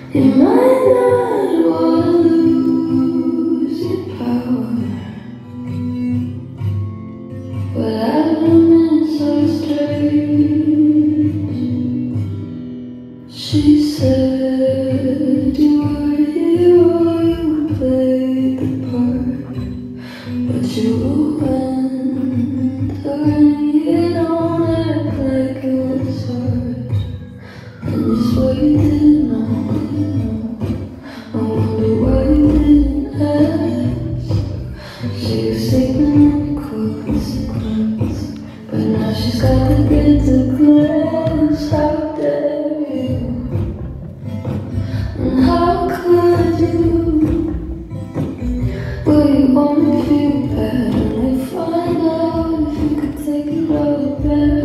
You might not want to lose your power, but I've been so strange. She said you were a hero, you played the part, but you went turning it on, act like it was hard, and you swear you didn't know. I wonder why you didn't ask. She was sleeping in the consequence, but now she's got the bitter glance. How dare you? And how could you? Will you only feel bad when they find out if you could take it all back?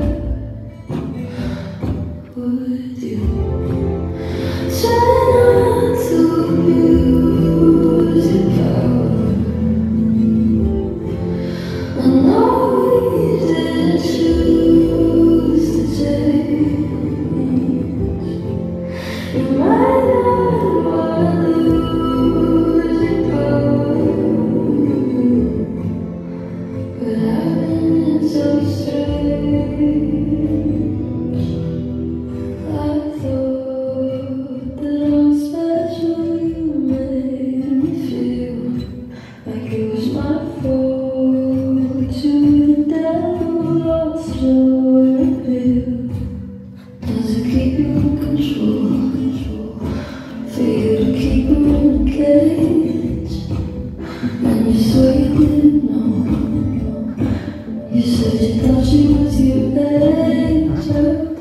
Would you try not to abuse your power? I know we didn't choose to change. You might not want to lose your power, but I've been so strange. I thought that I'm special, you made me feel like it was my fault. You the devil lost your appeal. Does it keep you in control? For you to keep her in a cage? And you swear you didn't know. You said you thought she was your age.